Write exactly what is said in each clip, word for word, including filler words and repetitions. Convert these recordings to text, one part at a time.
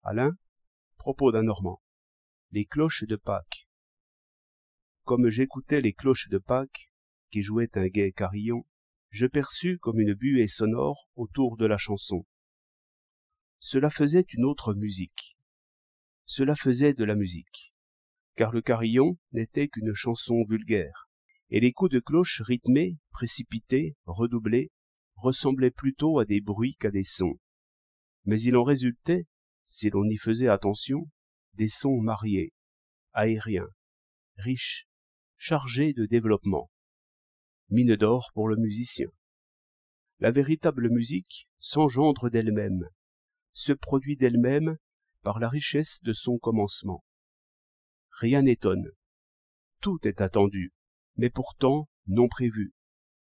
Alain, propos d'un Normand. Les cloches de Pâques. Comme j'écoutais les cloches de Pâques, qui jouaient un gai carillon, je perçus comme une buée sonore autour de la chanson. Cela faisait une autre musique. Cela faisait de la musique, car le carillon n'était qu'une chanson vulgaire, et les coups de cloche rythmés, précipités, redoublés, ressemblaient plutôt à des bruits qu'à des sons. Mais il en résultait, si l'on y faisait attention, des sons mariés, aériens, riches, chargés de développement. Mine d'or pour le musicien. La véritable musique s'engendre d'elle-même, se produit d'elle-même par la richesse de son commencement. Rien n'étonne. Tout est attendu, mais pourtant non prévu.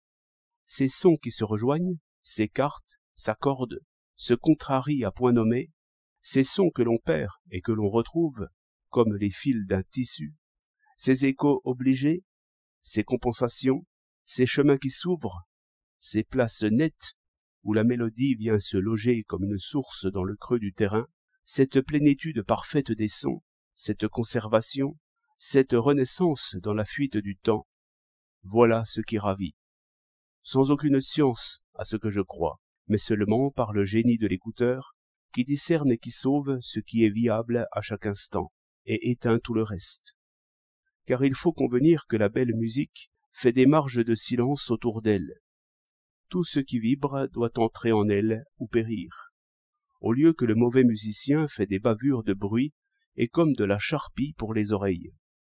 Ces sons qui se rejoignent, s'écartent, s'accordent, se contrarient à point nommé, ces sons que l'on perd et que l'on retrouve, comme les fils d'un tissu, ces échos obligés, ces compensations, ces chemins qui s'ouvrent, ces places nettes où la mélodie vient se loger comme une source dans le creux du terrain, cette plénitude parfaite des sons, cette conservation, cette renaissance dans la fuite du temps, voilà ce qui ravit. Sans aucune science à ce que je crois, mais seulement par le génie de l'écouteur, qui discerne et qui sauve ce qui est viable à chaque instant, et éteint tout le reste. Car il faut convenir que la belle musique fait des marges de silence autour d'elle. Tout ce qui vibre doit entrer en elle ou périr, au lieu que le mauvais musicien fait des bavures de bruit et comme de la charpie pour les oreilles.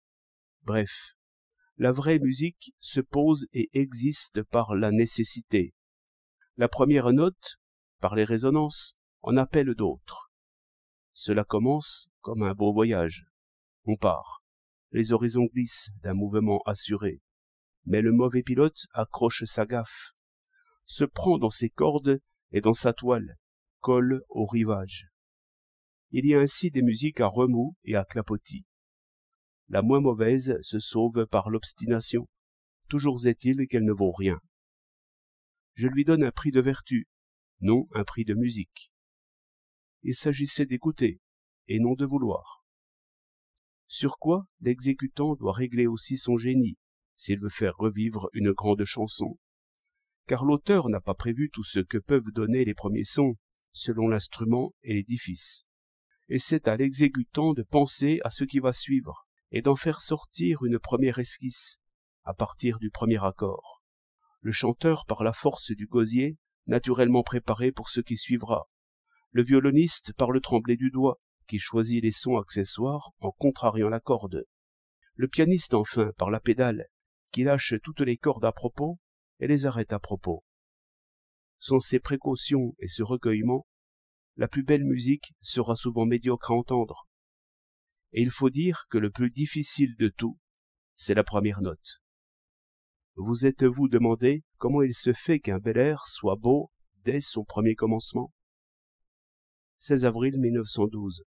Bref, la vraie musique se pose et existe par la nécessité. La première note, par les résonances, en appelle d'autres. Cela commence comme un beau voyage. On part. Les horizons glissent d'un mouvement assuré. Mais le mauvais pilote accroche sa gaffe, se prend dans ses cordes et dans sa toile, colle au rivage. Il y a ainsi des musiques à remous et à clapotis. La moins mauvaise se sauve par l'obstination. Toujours est-il qu'elle ne vaut rien. Je lui donne un prix de vertu, non un prix de musique. Il s'agissait d'écouter, et non de vouloir. Sur quoi l'exécutant doit régler aussi son génie, s'il veut faire revivre une grande chanson. Car l'auteur n'a pas prévu tout ce que peuvent donner les premiers sons, selon l'instrument et l'édifice. Et c'est à l'exécutant de penser à ce qui va suivre, et d'en faire sortir une première esquisse, à partir du premier accord. Le chanteur par la force du gosier, naturellement préparé pour ce qui suivra. Le violoniste par le tremblé du doigt, qui choisit les sons accessoires en contrariant la corde. Le pianiste enfin par la pédale, qui lâche toutes les cordes à propos et les arrête à propos. Sans ces précautions et ce recueillement, la plus belle musique sera souvent médiocre à entendre. Et il faut dire que le plus difficile de tout, c'est la première note. Vous êtes-vous demandé comment il se fait qu'un bel air soit beau dès son premier commencement? seize avril mille neuf cent douze.